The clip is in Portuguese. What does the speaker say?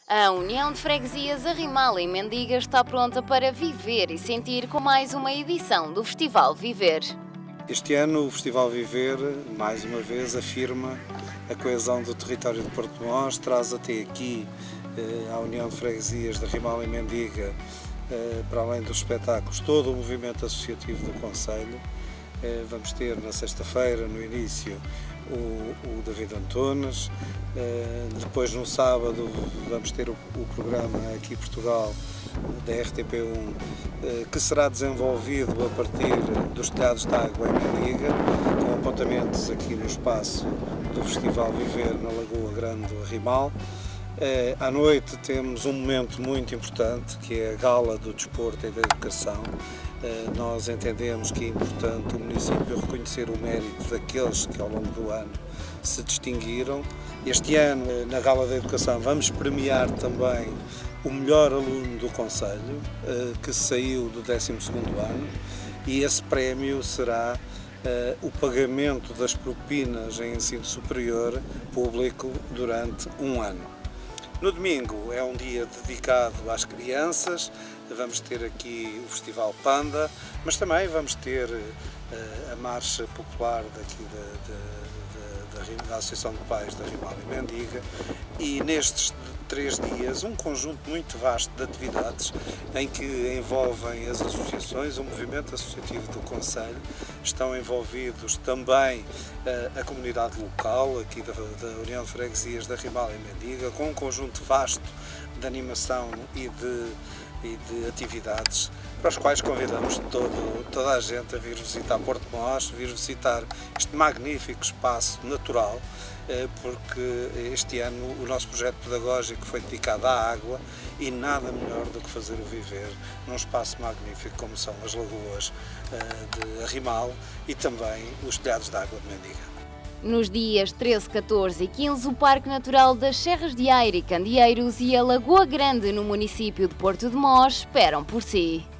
A União de Freguesias Arrimal em Mendiga está pronta para viver e sentir com mais uma edição do Festival Viver. Este ano o Festival Viver, mais uma vez, afirma a coesão do território de Porto de Mós, traz até aqui a União de Freguesias de Arrimal em Mendiga, para além dos espetáculos, todo o movimento associativo do Concelho. Vamos ter na sexta-feira, no início, o David Antunes, depois no sábado vamos ter o programa Aqui Portugal da RTP1, que será desenvolvido a partir dos telhados de água em Mendiga, com apontamentos aqui no espaço do Festival Viver na Lagoa Grande do Arrimal. À noite temos um momento muito importante, que é a Gala do Desporto e da Educação. Nós entendemos que é importante o município reconhecer o mérito daqueles que ao longo do ano se distinguiram. Este ano, na Gala da Educação, vamos premiar também o melhor aluno do Concelho, que saiu do 12º ano, e esse prémio será o pagamento das propinas em ensino superior público durante um ano. No domingo é um dia dedicado às crianças, vamos ter aqui o Festival Panda, mas também vamos ter a Marcha Popular daqui da Associação de Pais da Arrimal e Mendiga, e nestes 3 dias um conjunto muito vasto de atividades em que envolvem as associações, o movimento associativo do Concelho, estão envolvidos também a comunidade local, aqui da União de Freguesias de Arrimal e Mendiga, com um conjunto vasto de animação e de atividades, para os quais convidamos toda a gente a vir visitar Porto de Mós, vir visitar este magnífico espaço natural, porque este ano o nosso projeto pedagógico foi dedicado à água, e nada melhor do que fazer o viver num espaço magnífico como são as lagoas de Arrimal e também os telhados de água de Mendiga. Nos dias 13, 14 e 15, o Parque Natural das Serras de Eira e Candeeiros e a Lagoa Grande, no município de Porto de Mós, esperam por si.